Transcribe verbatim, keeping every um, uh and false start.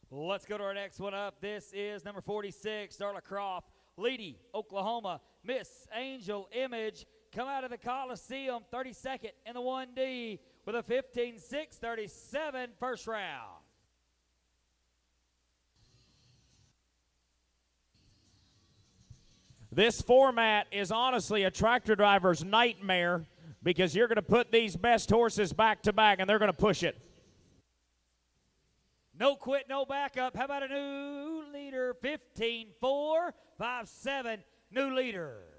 Let's go to our next one up. This is number forty-six, Darla Corff, Leedy, Oklahoma. Miss Angel Image come out of the Coliseum, thirty-second in the one D with a fifteen six thirty-seven first round. This format is honestly a tractor driver's nightmare because you're going to put these best horses back to back and they're going to push it. No quit, no backup. How about a new leader? fifteen four, five seven, new leader.